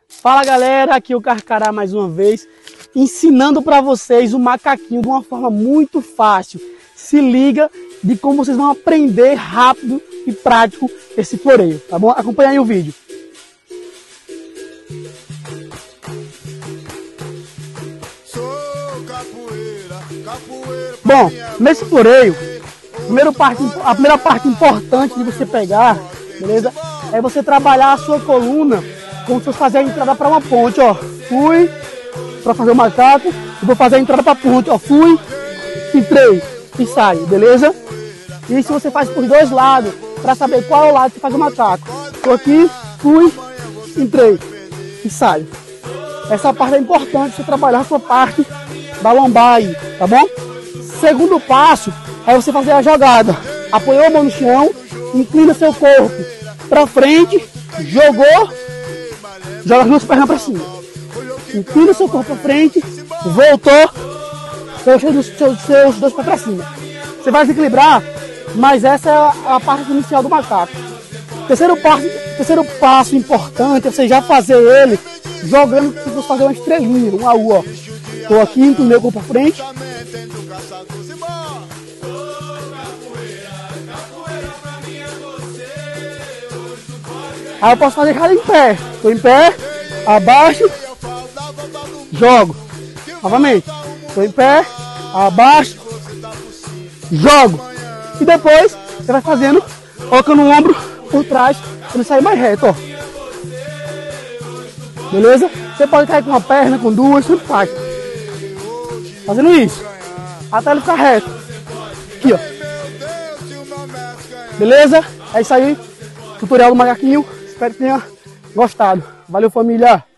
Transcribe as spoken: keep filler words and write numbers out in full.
Fala galera, aqui é o Carcará mais uma vez, ensinando para vocês o macaquinho de uma forma muito fácil. Se liga de como vocês vão aprender rápido e prático esse floreio, tá bom? Acompanha aí o vídeo. Bom, nesse floreio, a primeira parte, a primeira parte importante de você pegar, beleza? É você trabalhar a sua coluna como se fosse fazer a entrada para uma ponte, ó. Fui para fazer o macaco, e vou fazer a entrada para a ponte, ó. Fui, entrei e saio, beleza? E se você faz por dois lados, para saber qual é o lado que faz o macaco. Tô aqui, fui, entrei e saio. Essa parte é importante, você trabalhar a sua parte da lombar aí, tá bom? Segundo passo é você fazer a jogada. Apoiou a mão no chão, inclina seu corpo para frente, jogou, joga as duas pernas para cima. Inclina seu corpo para frente, voltou, puxa os seus, seus dois pés para cima. Você vai desequilibrar, mas essa é a parte inicial do macaco. Terceiro passo, terceiro passo importante é você já fazer ele jogando, se você fazer uma estrelinha, um A U, ó. Tô aqui, inclinei o corpo para frente. Aí eu posso fazer cada em pé. Tô em pé, abaixo, jogo. Novamente. Tô em pé, abaixo, jogo. E depois você vai fazendo, colocando o ombro por trás para ele sair mais reto, ó. Beleza? Você pode cair com uma perna, com duas, tudo faz. Fazendo isso. Até ele ficar reto. Aqui, ó. Beleza? É isso aí. Tutorial do macaquinho. Espero que tenha gostado. Valeu, família!